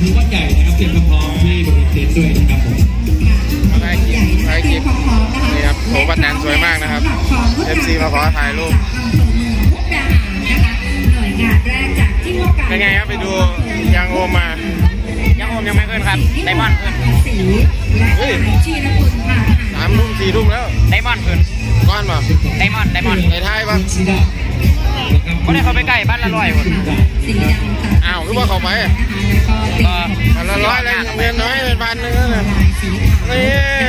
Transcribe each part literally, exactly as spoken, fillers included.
คือวัดใหญ่นะครับเตรียมความพร้อมที่บริเวณเต็นท์ด้วยนะครับผมถ่ายคลิปถ่ายคลิปนี่ครับโถป้าแตนสวยมากนะครับ เอฟ ซี มาขอถ่ายรูปเป็นไงครับไปดูยางโอมมายังโอมยังไม่ขึ้นครับไดมอนด์ขึ้นเฮ้ยสามทุ่มสี่ทุ่มแล้วไดมอนด์ขึ้นก้อนป่ะไดมอนด์ไดมอนด์ในท้ายป่ะเขาได้เขาไปใกล้บ้านละร้อยคนอ้าวคือว่าเขาไปบ้านละร้อยเลยเงินน้อยเป็นพันนึงนะนี่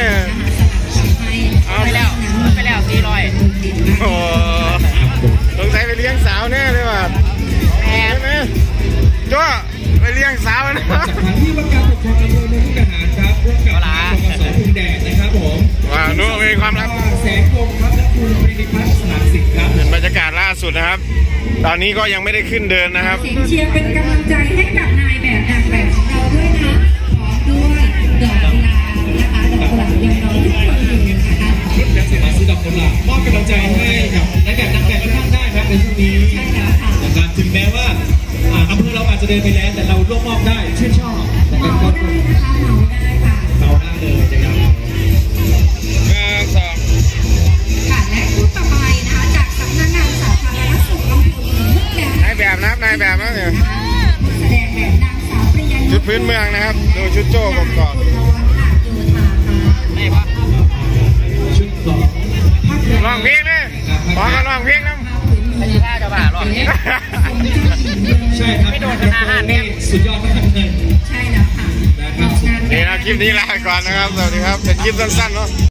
เอาไปแล้วไปแล้วสี่ร้อยโอ้สงสัยไปเลี้ยงสาวแน่เลยว่ะใช่ไหมจ้าไปเลี้ยงสาวนะจากทางที่ว่าการปกครองอำเภอเมืองมุกดาหารครับร่วมกับกสภูมิแดดนะครับผมว้าวนู้นมีความลับแสงคมครับและคุณปริพัฒน์สนามสิงห์ครับเป็นบรรยากาศล่าสุดนะครับตอนนี้ก็ยังไม่ได้ขึ้นเดินนะครับเชียร์เป็นกำลังใจให้กับนายแบบนางแบบของเราด้วยนะพร้อมด้วยดอกกุหลาบนะคะดอกกุหลาบยังน้อยทุกคนอยู่นะคะรถแท็กซี่มาซื้อดอกกุหลาบมอบกำลังใจให้กับนายแบบนางแบบทุกท่านได้ครับในช่วงนี้นะครับถึงแม้ว่าอำเภอเราอาจจะเดินไปแล้วแต่เราร่วมมอบได้ชื่นชอบนะครับก็ได้นะคะเมาได้ค่ะเมาได้เลยนะครับหนึ่งสองค่ะและคู่ต่อไปนะคะจากสำนักงานสาธารณสุขอำเภอเมืองมุกดาหารนายแบบนะครับนายแบบนะเนี่ยแสดงแบบนางสาวปริยานุชชุดพื้นเมืองนะครับดูชุดโจ้กบกอดนี่ปะชุดสองลองเพลงเลยขอกันลองเพลงนะถ้าจะบ้าลองเพลงใช่ครับไม่โดนธนาคารเนี่ยสุดยอดมากเลยใช่แล้วค่ะนะครับนี่นะคลิปนี้ลาก่อนนะครับสวัสดีครับเป็นคลิปสั้นๆเนาะ